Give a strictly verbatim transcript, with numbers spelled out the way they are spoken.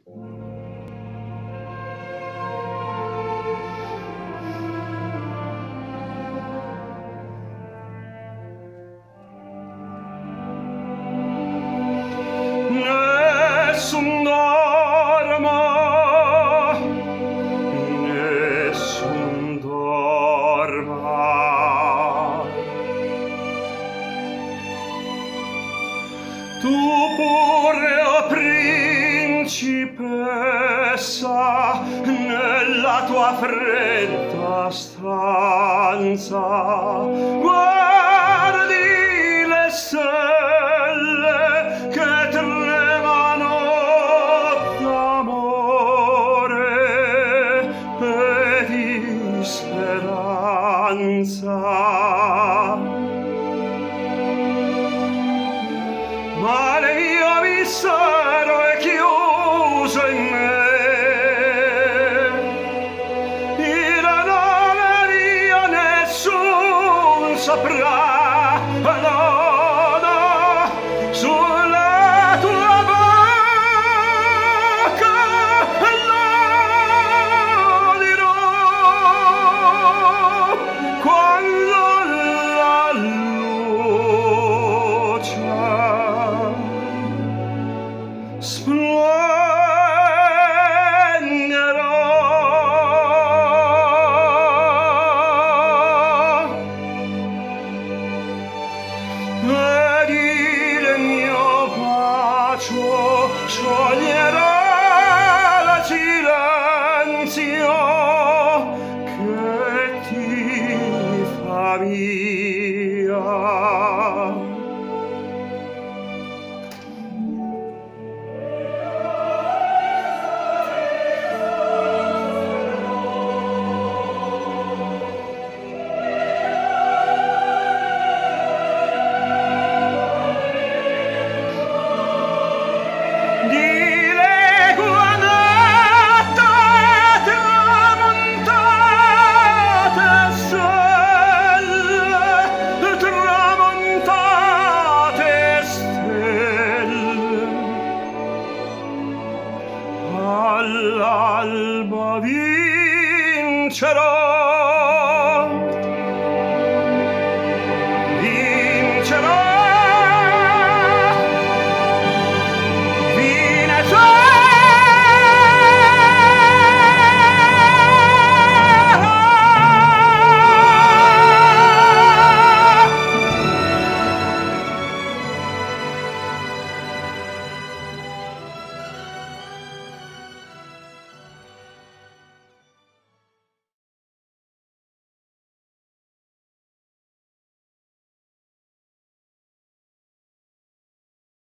Nessun dorma, nessun dorma. Tu pure, o principessa, nella tua fredda stanza, guardi le stelle che tremano d'amore e di speranza. Ma il mio mistero è chiuso in me, il nome mio nessun saprà, no, no, sulla tua bocca lo dirò quando la luce splenderà. Ed il mio bacio scioglierà